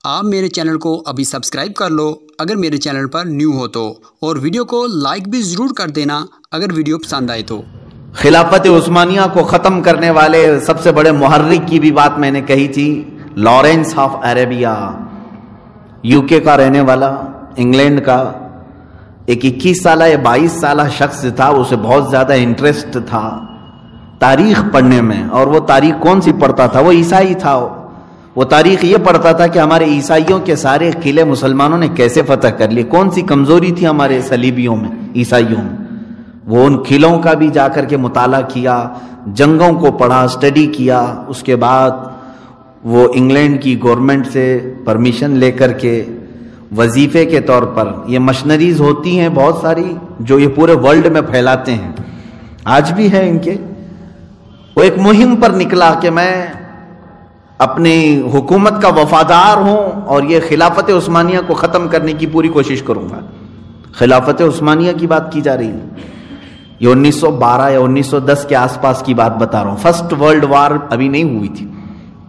آپ میرے چینل کو ابھی سبسکرائب کر لو اگر میرے چینل پر نیو ہو تو، اور ویڈیو کو لائک بھی ضرور کر دینا اگر ویڈیو پسند آئے تو۔ خلافت عثمانیہ کو ختم کرنے والے سب سے بڑے محرک کی بھی بات میں نے کہی تھی، لارنس آف عربیہ، یو کے کا رہنے والا، انگلینڈ کا، ایک 21 سالہ یا 22 سالہ شخص تھا۔ اسے بہت زیادہ انٹرسٹ تھا تاریخ پڑھنے میں، اور وہ تاریخ کون سی پڑھتا تھا؟ وہ عیسائی تھا۔ وہ تاریخ یہ پڑھتا تھا کہ ہمارے عیسائیوں کے سارے قلعے مسلمانوں نے کیسے فتح کر لیے، کون سی کمزوری تھی ہمارے صلیبیوں میں، عیسائیوں میں۔ وہ ان قلعوں کا بھی جا کر کے مطالعہ کیا، جنگوں کو پڑھا، اسٹڈی کیا۔ اس کے بعد وہ انگلینڈ کی گورنمنٹ سے پرمیشن لے کر کے وظیفے کے طور پر، یہ مشنریز ہوتی ہیں بہت ساری جو یہ پورے ورلڈ میں پھیلاتے ہیں، آج بھی ہے ان کے، وہ ایک مہم پر نکلا کہ میں اپنی حکومت کا وفادار ہوں اور یہ خلافت عثمانیہ کو ختم کرنے کی پوری کوشش کروں گا۔ خلافت عثمانیہ کی بات کی جا رہی ہے، یہ 1912 یا 1910 کے آس پاس کی بات بتا رہا ہوں، فرسٹ ورلڈ وار ابھی نہیں ہوئی تھی۔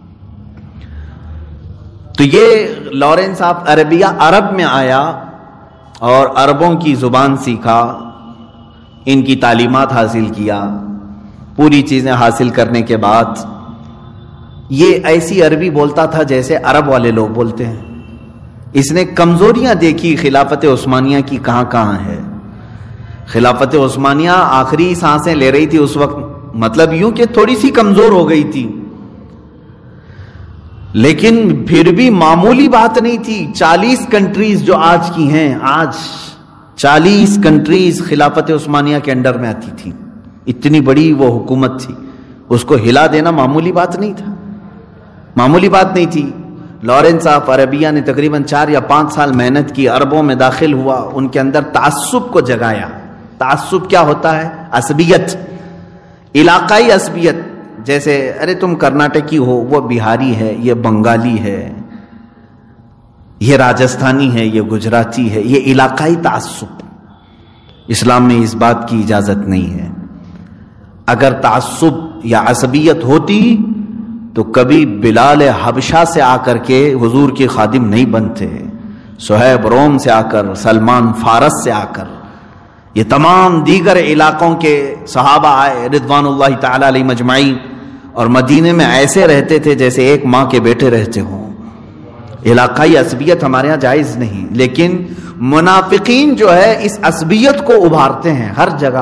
تو یہ لارنس آف عربیہ عرب میں آیا اور عربوں کی زبان سیکھا، ان کی تعلیمات حاصل کیا، پوری چیزیں حاصل کرنے کے بعد یہ ایسی عربی بولتا تھا جیسے عرب والے لوگ بولتے ہیں۔ اس نے کمزوریاں دیکھی خلافت عثمانیہ کی کہاں کہاں ہے۔ خلافت عثمانیہ آخری سانسیں لے رہی تھی اس وقت، مطلب یوں کہ تھوڑی سی کمزور ہو گئی تھی، لیکن پھر بھی معمولی بات نہیں تھی۔ 40 کنٹریز جو آج کی ہیں، آج 40 کنٹریز خلافت عثمانیہ کے انڈر میں آتی تھی، اتنی بڑی وہ حکومت تھی، اس کو ہلا دینا معمولی بات نہیں تھا، معمولی بات نہیں تھی۔ لارنس آف عربیہ نے تقریباً 4 یا 5 سال محنت کی، عربوں میں داخل ہوا، ان کے اندر تعصب کو جگایا۔ تعصب کیا ہوتا ہے؟ عصبیت، علاقائی عصبیت، جیسے ارے تم کرناٹکی ہو، وہ بہاری ہے، یہ بنگالی ہے، یہ راجستھانی ہے، یہ گجراتی ہے، یہ علاقائی تعصب۔ اسلام میں اس بات کی اجازت نہیں ہے۔ اگر تعصب یا عصبیت ہوتی تو کبھی بلال حبشہ سے آ کر کے حضور کے خادم نہیں بنتے، صہیب روم سے آ کر، سلمان فارس سے آ کر، یہ تمام دیگر علاقوں کے صحابہ آئے رضوان اللہ تعالی علیہ مجمعین، اور مدینے میں ایسے رہتے تھے جیسے ایک ماں کے بیٹے رہتے ہوں۔ علاقائی عصبیت ہمارے ہاں جائز نہیں، لیکن منافقین جو ہے اس عصبیت کو ابھارتے ہیں ہر جگہ،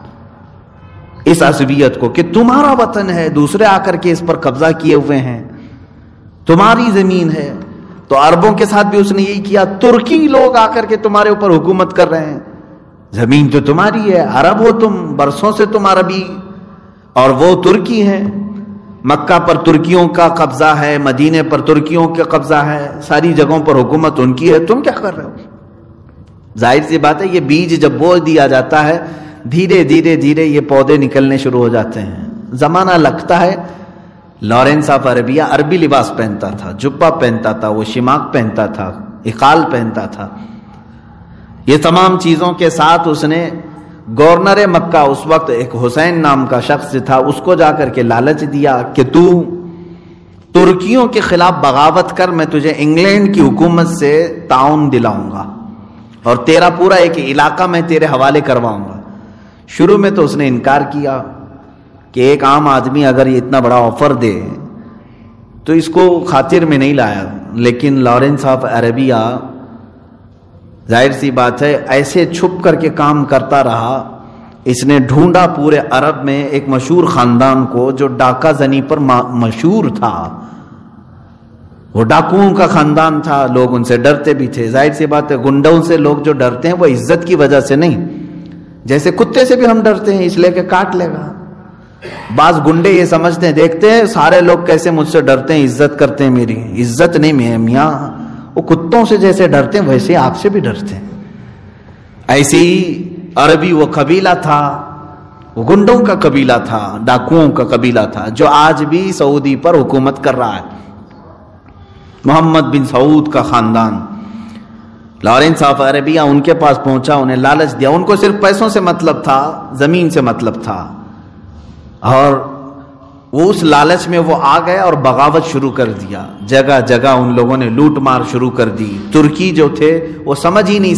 اس عصبیت کو کہ تمہارا وطن ہے، دوسرے آ کر کے اس پر قبضہ کیے ہوئے ہیں، تمہاری زمین ہے۔ تو عربوں کے ساتھ بھی اس نے یہی کیا، ترکی لوگ آ کر کے تمہارے اوپر حکومت کر رہے ہیں، زمین تو تمہاری ہے، عرب ہو تم، برسوں سے تم عربی، اور وہ ترکی ہیں۔ مکہ پر ترکیوں کا قبضہ ہے، مدینے پر ترکیوں کا قبضہ ہے، ساری جگہوں پر حکومت ان کی ہے، تم کیا کر رہے ہو؟ ظاہر سی بات ہے، یہ بیج جب بو دیا جاتا ہے، دھیرے دھیرے دھیرے یہ پودے نکلنے شروع ہو جاتے ہیں، زمانہ لگتا ہے۔ لارنس آف عربیہ عربی لباس پہنتا تھا، جبہ پہنتا تھا، وہ شماغ پہنتا تھا، اقال پہنتا تھا، یہ تمام چیزوں کے ساتھ اس نے گورنر مکہ، اس وقت ایک حسین نام کا شخص تھا، اس کو جا کر کے لالچ دیا کہ تو ترکیوں کے خلاف بغاوت کر، میں تجھے انگلینڈ کی حکومت سے تعاون دلاؤں گا اور تیرا پورا ایک علاقہ میں تیرے حوالے کرواؤں گا۔ شروع میں تو اس نے انکار کیا کہ ایک عام آدمی اگر یہ اتنا بڑا آفر دے تو اس کو خاطر میں نہیں لایا، لیکن لارنس آف عربیہ ظاہر سی بات ہے ایسے چھپ کر کے کام کرتا رہا۔ اس نے ڈھونڈا پورے عرب میں ایک مشہور خاندان کو جو ڈاکہ زنی پر مشہور تھا، وہ ڈاکوؤں کا خاندان تھا، لوگ ان سے ڈرتے بھی تھے۔ ظاہر سی بات ہے گنڈوں سے لوگ جو ڈرتے ہیں وہ عزت کی وجہ سے نہیں، جیسے کتے سے بھی ہم ڈرتے ہیں اس لیے کہ کاٹ لے گا۔ بعض گنڈے یہ سمجھتے ہیں، دیکھتے ہیں سارے لوگ کیسے مجھ سے ڈرتے ہیں، عزت کرتے ہیں میری، عزت نہیں میاں، وہ کتوں سے جیسے ڈرتے ہیں ویسے آپ سے بھی ڈرتے ہیں۔ ایسی عربی وہ قبیلہ تھا، وہ گنڈوں کا قبیلہ تھا، ڈاکوؤں کا قبیلہ تھا، جو آج بھی سعودی پر حکومت کر رہا ہے، محمد بن سعود کا خاندان۔ لارنس آف عربیہ ان کے پاس پہنچا، انہیں لالچ دیا، ان کو صرف پیسوں سے مطلب تھا، زمین سے مطلب تھا، اور وہ اس لالچ میں وہ آ گئے اور بغاوت شروع کر دیا، جگہ جگہ ان لوگوں نے لوٹ مار شروع کر دی۔ ترکی جو تھے وہ سمجھ ہی نہیں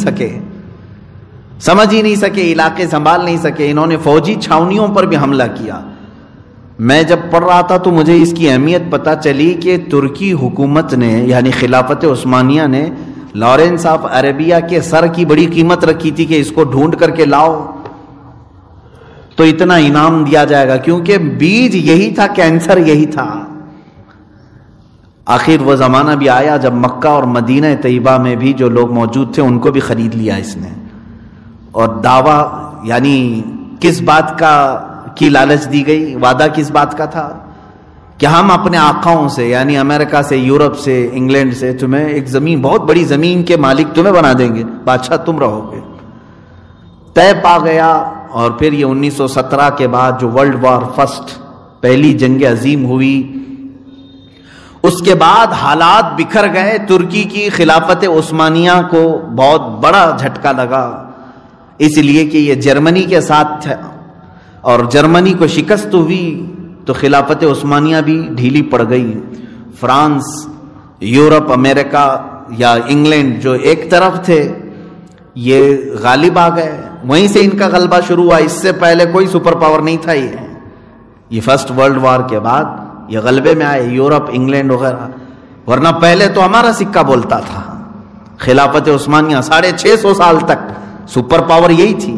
سکے، علاقے سنبھال نہیں سکے، انہوں نے فوجی چھاونیوں پر بھی حملہ کیا۔ میں جب پڑھ رہا تھا تو مجھے اس کی اہمیت پتہ چلی کہ ترکی حکومت نے یعنی خلافت عثمانیہ نے لارنس آف عربیہ کے سر کی بڑی قیمت رکھی تھی کہ اس کو ڈھونڈ کر کے لاؤ تو اتنا انعام دیا جائے گا، کیونکہ بیج یہی تھا، کینسر یہی تھا۔ آخر وہ زمانہ بھی آیا جب مکہ اور مدینہ طیبہ میں بھی جو لوگ موجود تھے ان کو بھی خرید لیا اس نے، اور دعویٰ یعنی کس بات کی لالچ دی گئی، وعدہ کس بات کا تھا کہ ہم اپنے آقاؤں سے یعنی امریکہ سے، یورپ سے، انگلینڈ سے تمہیں ایک زمین، بہت بڑی زمین کے مالک تمہیں بنا دیں گے، بادشاہ تم رہو گے۔ طے پا گیا، اور پھر یہ 1917 کے بعد جو ورلڈ وار فرسٹ، پہلی جنگ عظیم ہوئی، اس کے بعد حالات بکھر گئے۔ ترکی کی خلافت عثمانیہ کو بہت بڑا جھٹکا لگا، اس لیے کہ یہ جرمنی کے ساتھ تھا، اور جرمنی کو شکست ہوئی تو خلافت عثمانیہ بھی ڈھیلی پڑ گئی۔ فرانس، یورپ، امریکہ یا انگلینڈ جو ایک طرف تھے یہ غالب آ گئے، وہیں سے ان کا غلبہ شروع ہوا۔ اس سے پہلے کوئی سپر پاور نہیں تھا، یہ فرسٹ ورلڈ وار کے بعد یہ غلبے میں آئے، یورپ، انگلینڈ وغیرہ، ورنہ پہلے تو ہمارا سکہ بولتا تھا۔ خلافت عثمانیہ 650 سال تک سپر پاور یہی تھی۔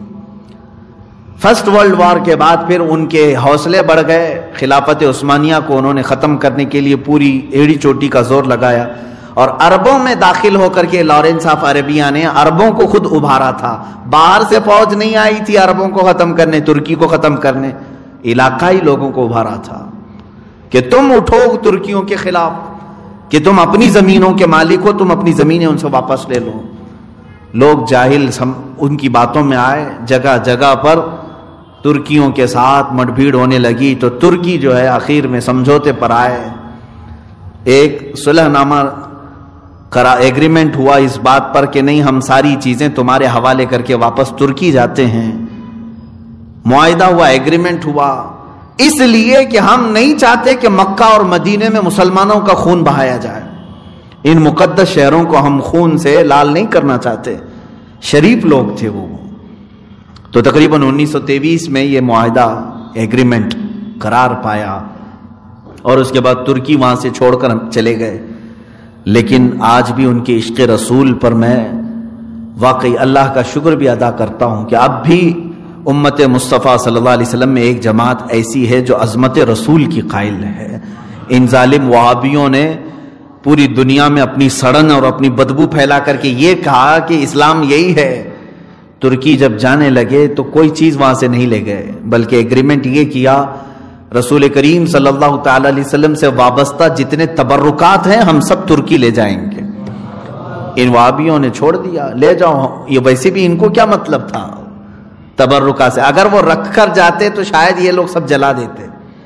فرسٹ ورلڈ وار کے بعد پھر ان کے حوصلے بڑھ گئے، خلافت عثمانیہ کو انہوں نے ختم کرنے کے لیے پوری ایڑی چوٹی کا زور لگایا، اور عربوں میں داخل ہو کر کے لارنس آف عربیہ نے عربوں کو خود ابھارا تھا۔ باہر سے فوج نہیں آئی تھی عربوں کو ختم کرنے، ترکی کو ختم کرنے، علاقائی لوگوں کو ابھارا تھا کہ تم اٹھو ترکیوں کے خلاف، کہ تم اپنی زمینوں کے مالک ہو، تم اپنی زمینیں ان سے واپس لے لو۔ لوگ جاہل ان کی باتوں میں آئے، جگہ جگہ پر ترکیوں کے ساتھ مٹ بھیڑ ہونے لگی، تو ترکی جو ہے آخر میں سمجھوتے پر آئے، ایک صلح نامہ ایگریمنٹ ہوا اس بات پر کہ نہیں، ہم ساری چیزیں تمہارے حوالے کر کے واپس ترکی جاتے ہیں۔ معاہدہ ہوا، ایگریمنٹ ہوا، اس لیے کہ ہم نہیں چاہتے کہ مکہ اور مدینے میں مسلمانوں کا خون بہایا جائے، ان مقدس شہروں کو ہم خون سے لال نہیں کرنا چاہتے، شریف لوگ تھے وہ۔ تو تقریباً 1923 میں یہ معاہدہ ایگریمنٹ قرار پایا، اور اس کے بعد ترکی وہاں سے چھوڑ کر چلے گئے۔ لیکن آج بھی ان کے عشق رسول پر میں واقعی اللہ کا شکر بھی ادا کرتا ہوں کہ اب بھی امت مصطفیٰ صلی اللہ علیہ وسلم میں ایک جماعت ایسی ہے جو عظمت رسول کی قائل ہے۔ ان ظالم وہابیوں نے پوری دنیا میں اپنی سڑن اور اپنی بدبو پھیلا کر کے یہ کہا کہ اسلام یہی ہے۔ ترکی جب جانے لگے تو کوئی چیز وہاں سے نہیں لے گئے، بلکہ ایگریمنٹ یہ کیا، رسول کریم صلی اللہ تعالی علیہ وسلم سے وابستہ جتنے تبرکات ہیں ہم سب ترکی لے جائیں گے۔ ان وہابیوں نے چھوڑ دیا، لے جاؤ، یہ ویسے بھی ان کو کیا مطلب تھا تبرکات سے، اگر وہ رکھ کر جاتے تو شاید یہ لوگ سب جلا دیتے،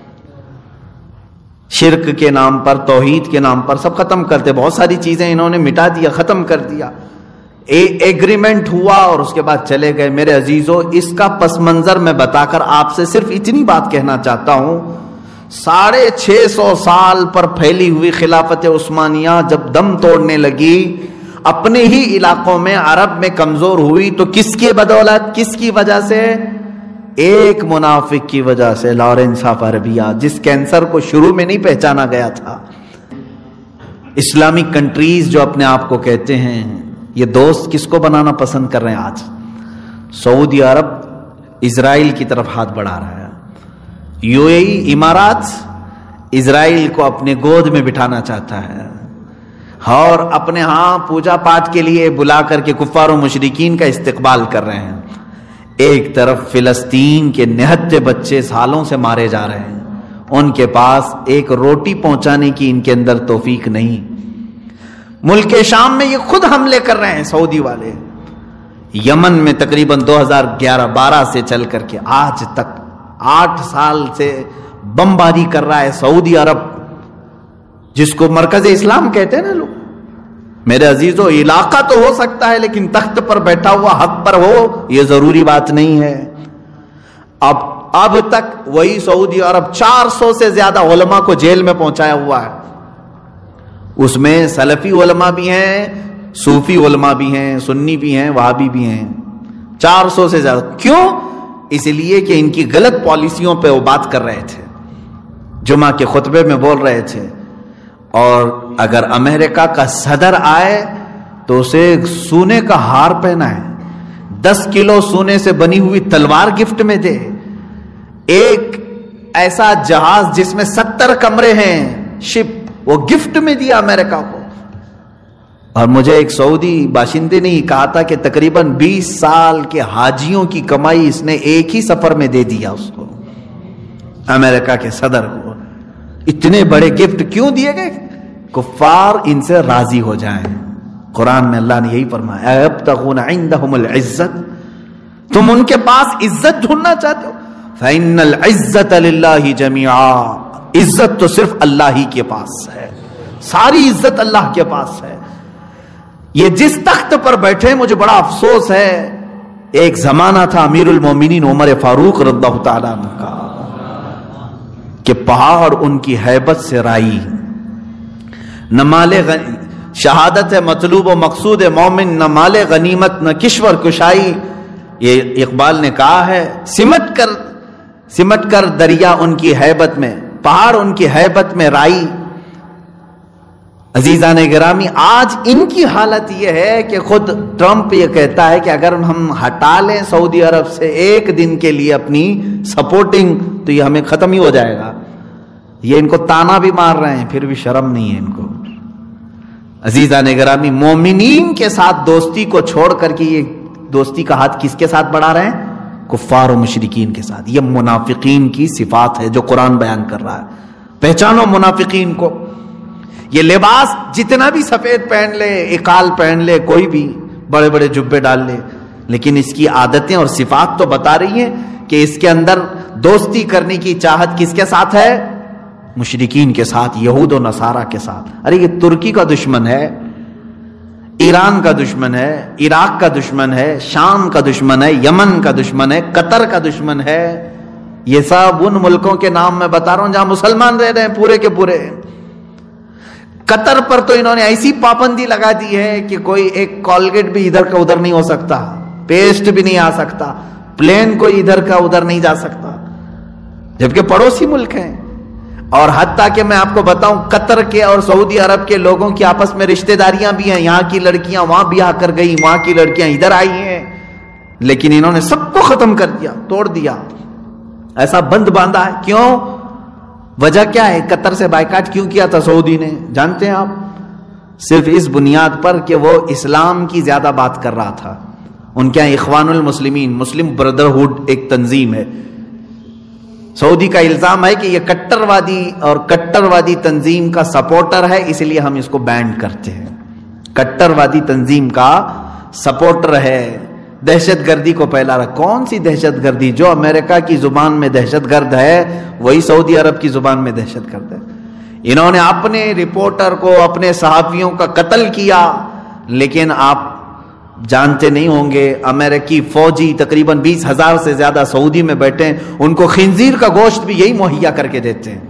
شرک کے نام پر، توحید کے نام پر سب ختم کرتے، بہت ساری چیزیں انہوں نے مٹا دیا، ختم کر دیا۔ ایگریمنٹ ہوا اور اس کے بعد چلے گئے۔ میرے عزیزو، اس کا پس منظر میں بتا کر آپ سے صرف اتنی بات کہنا چاہتا ہوں، 650 سال پر پھیلی ہوئی خلافت عثمانیہ جب دم توڑنے لگی، اپنے ہی علاقوں میں عرب میں کمزور ہوئی، تو کس کی بدولت، کس کی وجہ سے؟ ایک منافق کی وجہ سے، لارنس آف عربیہ، جس کینسر کو شروع میں نہیں پہچانا گیا تھا۔ اسلامک کنٹریز جو اپنے آپ کو کہتے ہیں، یہ دوست کس کو بنانا پسند کر رہے ہیں آج؟ سعودی عرب اسرائیل کی طرف ہاتھ بڑھا رہا ہے، یو اے ای، امارات اسرائیل کو اپنے گود میں بٹھانا چاہتا ہے، اور اپنے ہاں پوجا پاٹ کے لیے بلا کر کے کفار و مشرکین کا استقبال کر رہے ہیں۔ ایک طرف فلسطین کے نہتے بچے سالوں سے مارے جا رہے ہیں، ان کے پاس ایک روٹی پہنچانے کی ان کے اندر توفیق نہیں۔ ملک شام میں یہ خود حملے کر رہے ہیں سعودی والے، یمن میں تقریباً 2011-12 سے چل کر کے آج تک 8 سال سے بمباری کر رہا ہے سعودی عرب، جس کو مرکز اسلام کہتے ہیں نا لوگ۔ میرے عزیزو، علاقہ تو ہو سکتا ہے لیکن تخت پر بیٹھا ہوا حق پر ہو، یہ ضروری بات نہیں ہے۔ اب اب تک وہی سعودی عرب 400 سے زیادہ علماء کو جیل میں پہنچایا ہوا ہے. اس میں سلفی علماء بھی ہیں, صوفی علماء بھی ہیں, سنی بھی ہیں, وہابی بھی ہیں. 400 سے زیادہ. کیوں؟ اس لیے کہ ان کی غلط پالیسیوں پہ وہ بات کر رہے تھے, جمعہ کے خطبے میں بول رہے تھے. اور اگر امریکہ کا صدر آئے تو اسے سونے کا ہار پہنائے, 10 کلو سونے سے بنی ہوئی تلوار گفٹ میں دے, ایک ایسا جہاز جس میں 70 کمرے ہیں شپ وہ گفٹ میں دیا امریکہ کو. اور مجھے ایک سعودی باشندے نے ہی کہا تھا کہ تقریباً 20 سال کے حاجیوں کی کمائی اس نے ایک ہی سفر میں دے دیا اس کو, امریکہ کے صدر کو. اتنے بڑے گفٹ کیوں دیے گئے؟ کفار ان سے راضی ہو جائیں. قرآن میں اللہ نے یہی فرمایا, یبتغون عندہم العزت, تم ان کے پاس عزت ڈھونڈنا چاہتے ہو. فإن العزت للہ جمیعا, عزت تو صرف اللہ ہی کے پاس ہے, ساری عزت اللہ کے پاس ہے. یہ جس تخت پر بیٹھے, مجھے بڑا افسوس ہے, ایک زمانہ تھا امیر المومنین عمر فاروق رضی اللہ تعالیٰ عنہ کا, کہ پہاڑ ان کی ہیبت سے رائی. نہ مال شہادت ہے مطلوب و مقصود مومن, نہ مال غنیمت, نہ کشور کشائی. یہ اقبال نے کہا ہے, سمٹ کر دریا ان کی ہیبت میں, پہاڑ ان کی ہیبت میں رائی. عزیزان گرامی, آج ان کی حالت یہ ہے کہ خود ٹرمپ یہ کہتا ہے کہ اگر ہم ہٹا لیں سعودی عرب سے ایک دن کے لیے اپنی سپورٹنگ تو یہ ہمیں ختم ہی ہو جائے گا. یہ ان کو تانا بھی مار رہے ہیں, پھر بھی شرم نہیں ہے ان کو. عزیزان گرامی, مومنین کے ساتھ دوستی کو چھوڑ کر کے یہ دوستی کا ہاتھ کس کے ساتھ بڑھا رہے ہیں؟ کفار و مشرکین کے ساتھ. یہ منافقین کی صفات ہے جو قرآن بیان کر رہا ہے. پہچانو منافقین کو. یہ لباس جتنا بھی سفید پہن لے, اقال پہن لے, کوئی بھی بڑے بڑے جبے ڈال لے, لیکن اس کی عادتیں اور صفات تو بتا رہی ہیں کہ اس کے اندر دوستی کرنے کی چاہت کس کے ساتھ ہے؟ مشرکین کے ساتھ, یہود و نصارہ کے ساتھ. ارے یہ ترکی کا دشمن ہے, ایران کا دشمن ہے, عراق کا دشمن ہے, شام کا دشمن ہے, یمن کا دشمن ہے, قطر کا دشمن ہے. یہ سب ان ملکوں کے نام میں بتا رہا ہوں جہاں مسلمان رہ رہے ہیں پورے کے پورے. قطر پر تو انہوں نے ایسی پابندی لگا دی ہے کہ کوئی ایک کولگیٹ بھی ادھر کا ادھر نہیں ہو سکتا, پیسٹ بھی نہیں آ سکتا, پلین کوئی ادھر کا ادھر نہیں جا سکتا, جبکہ پڑوسی ملک ہیں. اور حتیٰ کہ میں آپ کو بتاؤں, قطر کے اور سعودی عرب کے لوگوں کی آپس میں رشتہ داریاں بھی ہیں. یہاں کی لڑکیاں وہاں بیاہ کر گئی, وہاں کی لڑکیاں ادھر آئی ہیں, لیکن انہوں نے سب کو ختم کر دیا, توڑ دیا, ایسا بند باندھا ہے. کیوں؟ وجہ کیا ہے؟ قطر سے بائیکاٹ کیوں کیا تھا سعودی نے؟ جانتے ہیں آپ؟ صرف اس بنیاد پر کہ وہ اسلام کی زیادہ بات کر رہا تھا. ان کے یہاں اخوان المسلمین, مسلم بردرہوڈ ایک تنظیم ہے. سعودی کا الزام ہے کہ یہ کٹر وادی تنظیم کا سپورٹر ہے, اس لیے ہم اس کو بینڈ کرتے ہیں. کٹر وادی تنظیم کا سپورٹر ہے, دہشت گردی کو پھیلا رہا. کون سی دہشت گردی؟ جو امریکہ کی زبان میں دہشت گرد ہے وہی سعودی عرب کی زبان میں دہشت گرد ہے. انہوں نے اپنے رپورٹر کو, اپنے صحافیوں کا قتل کیا, لیکن آپ جانتے نہیں ہوں گے امریکی فوجی تقریباً 20,000 سے زیادہ سعودی میں بیٹھے ہیں, ان کو خنزیر کا گوشت بھی یہی مہیا کر کے دیتے ہیں.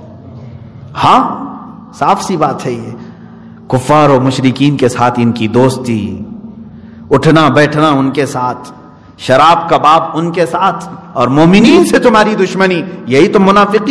ہاں, صاف سی بات ہے. یہ کفار و مشرکین کے ساتھ ان کی دوستی, اٹھنا بیٹھنا ان کے ساتھ, شراب کباب ان کے ساتھ, اور مومنین سے تمہاری دشمنی. یہی تو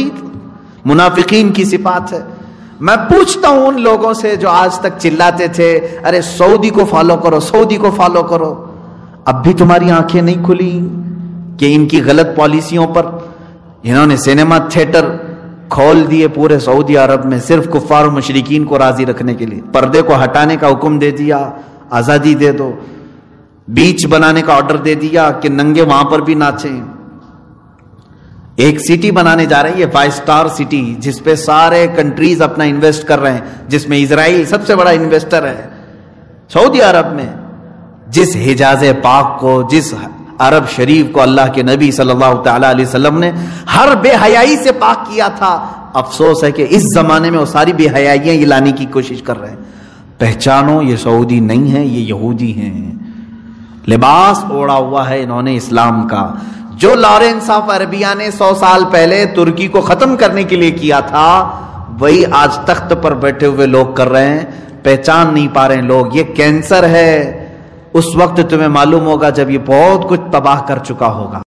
منافقین کی صفات ہے. میں پوچھتا ہوں ان لوگوں سے جو آج تک چلاتے تھے ارے سعودی کو فالو کرو, سعودی کو فالو کرو, اب بھی تمہاری آنکھیں نہیں کھلی کہ ان کی غلط پالیسیوں پر انہوں نے سینما تھیٹر کھول دیے پورے سعودی عرب میں صرف کفار و مشرکین کو راضی رکھنے کے لیے. پردے کو ہٹانے کا حکم دے دیا, آزادی دے دو. بیچ بنانے کا آرڈر دے دیا کہ ننگے وہاں پر بھی ناچیں. ایک سٹی بنانے جا رہی ہے 5 سٹار سٹی, جس پہ سارے کنٹریز اپنا انویسٹ کر رہے ہیں, جس میں اسرائیل سب سے بڑا انویسٹر ہے. سعودی عرب میں جس حجاز پاک کو, جس عرب شریف کو اللہ کے نبی صلی اللہ تعالی علیہ وسلم نے ہر بے حیائی سے پاک کیا تھا, افسوس ہے کہ اس زمانے میں وہ ساری بے حیائیاں یہ لانے کی کوشش کر رہے ہیں. پہچانو یہ سعودی نہیں ہے, یہ یہودی ہیں. لباس اوڑا ہوا ہے انہوں نے اسلام کا. جو لارنس آف عربیہ نے 100 سال پہلے ترکی کو ختم کرنے کے لیے کیا تھا، وہی آج تخت پر بیٹھے ہوئے لوگ کر رہے ہیں. پہچان نہیں پا رہے ہیں لوگ. یہ کینسر ہے. اس وقت تمہیں معلوم ہوگا جب یہ بہت کچھ تباہ کر چکا ہوگا.